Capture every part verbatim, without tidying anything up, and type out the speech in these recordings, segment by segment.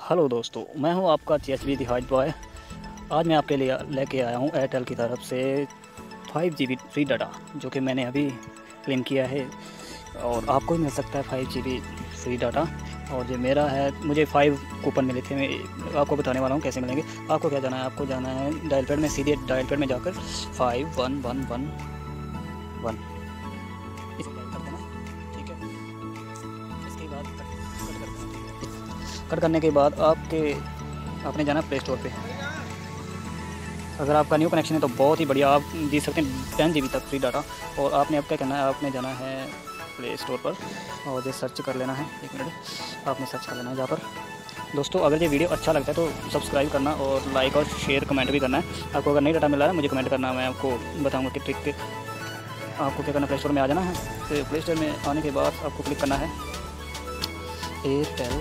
Hello दोस्तों, मैं हूं आपका T H B the height boy. आज मैं आपके लिए लेके आया हूं एयरटेल की तरफ से फाइव जी बी फ्री डाटा, जो कि मैंने अभी क्लेम किया है और आपको भी मिल सकता है फाइव जी बी फ्री डाटा। और जो मेरा है, मुझे फाइव कूपन मिले थे। मैं आपको बताने वाला हूँ कैसे मिलेंगे। आपको क्या जाना है, आपको जाना है डायल पैड में, सीधे डायल पैड में जाकर five one one one one इसे डायल कर देना। ठीक है, इसके बाद कट कट कर देना। कट करने के बाद आपके आपने जाना प्ले स्टोर पे। अगर आपका न्यू कनेक्शन है तो बहुत ही बढ़िया, आप जीत सकते हैं टेन जी बी तक फ्री डाटा। और आपने अब क्या करना है, आपने जाना है प्ले स्टोर पर और जो सर्च कर लेना है। एक मिनट, आपने सर्च कर लेना है जहाँ पर। दोस्तों, अगर ये वीडियो अच्छा लगता है तो सब्सक्राइब करना और लाइक और शेयर कमेंट भी करना है। आपको अगर नहीं डाटा मिल रहा है, मुझे कमेंट करना, मैं आपको बताऊँगा कि ट्रिक। आपको क्या करना, प्ले स्टोर में आ जाना है। तो प्ले स्टोर में आने के बाद आपको क्लिक करना है एयरटेल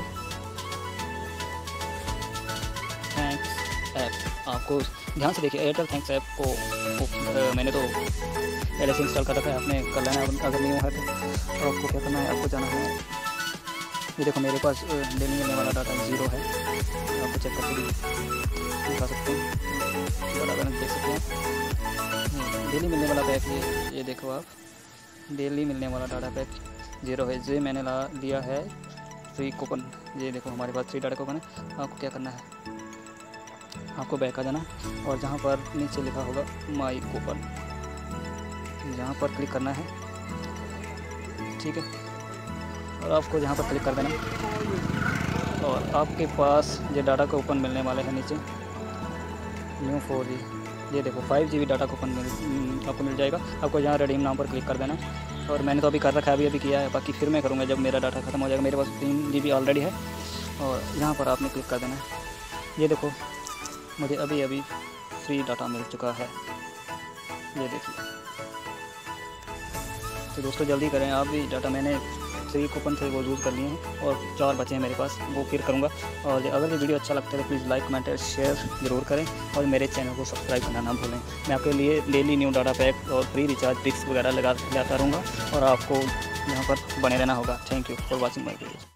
थैंक्स ऐप। आपको ध्यान से देखिए, एयरटेल थैंक्स ऐप को, को मैंने तो पहले से इंस्टॉल कर रखा है, आपने कर लेना है। अगर नहीं हुआ है तो आपको क्या करना है, आपको जाना है। ये देखो, मेरे पास डेली मिलने वाला डाटा ज़ीरो है। आपको चेक करके भी दिखा सकते हैं, डाटा बैलेंस देख सकते हैं। डेली मिलने वाला पैक, ये ये देखो आप, डेली मिलने वाला डाटा पैक ज़ीरो है। ये मैंने ला लिया है फ्री कूपन। ये देखो, हमारे पास फ्री डाटा कूपन है। आपको क्या करना है, आपको बैक आ जाना और जहाँ पर नीचे लिखा होगा माई कूपन, यहाँ पर क्लिक करना है। ठीक है, और आपको यहाँ पर क्लिक कर देना और आपके पास ये डाटा कूपन मिलने वाले हैं नीचे। न्यू फोर जी, ये देखो फाइव जी बी डाटा कूपन मिल आपको मिल जाएगा। आपको यहाँ रिडीम नाम पर क्लिक कर देना। और मैंने तो अभी कर रखा है, अभी अभी किया है, बाकी फिर मैं करूँगा जब मेरा डाटा ख़त्म हो जाएगा। मेरे पास तीन जी बी ऑलरेडी है और यहाँ पर आपने क्लिक कर देना है। ये देखो, मुझे अभी अभी फ्री डाटा मिल चुका है, ये देखिए। तो दोस्तों, जल्दी करें आप भी। डाटा मैंने फ्री कूपन थे वो यूज़ कर लिए हैं और चार बचे हैं मेरे पास, वो फिर करूँगा। और अगर ये वीडियो अच्छा लगता है तो प्लीज़ लाइक कमेंट और शेयर ज़रूर करें और मेरे चैनल को सब्सक्राइब करना ना भूलें। मैं आपके लिए डेली न्यू डाटा पैक और फ्री रिचार्ज ट्रिक्स वगैरह लगा लाता रहूँगा और आपको यहाँ पर बने रहना होगा। Thank you for watching my video.